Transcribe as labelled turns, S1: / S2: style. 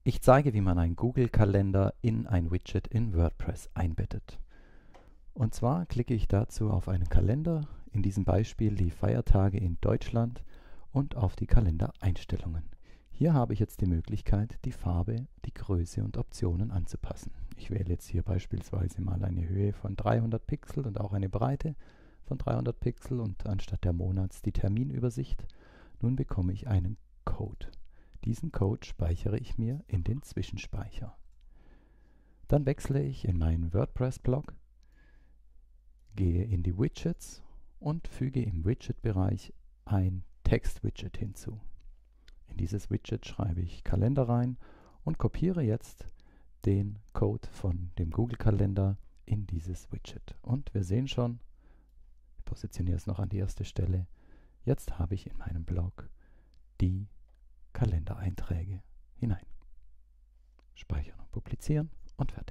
S1: Ich zeige, wie man einen Google-Kalender in ein Widget in WordPress einbettet. Und zwar klicke ich dazu auf einen Kalender, in diesem Beispiel die Feiertage in Deutschland, und auf die Kalendereinstellungen. Hier habe ich jetzt die Möglichkeit, die Farbe, die Größe und Optionen anzupassen. Ich wähle jetzt hier beispielsweise mal eine Höhe von 300 Pixel und auch eine Breite von 300 Pixel und anstatt der Monats die Terminübersicht. Nun bekomme ich einen Code. Diesen Code speichere ich mir in den Zwischenspeicher. Dann wechsle ich in meinen WordPress-Blog, gehe in die Widgets und füge im Widget-Bereich ein Text-Widget hinzu. In dieses Widget schreibe ich Kalender rein und kopiere jetzt den Code von dem Google-Kalender in dieses Widget. Und wir sehen schon, ich positioniere es noch an die erste Stelle, jetzt habe ich in meinem Blog die Kalendereinträge hinein. Speichern und publizieren und fertig.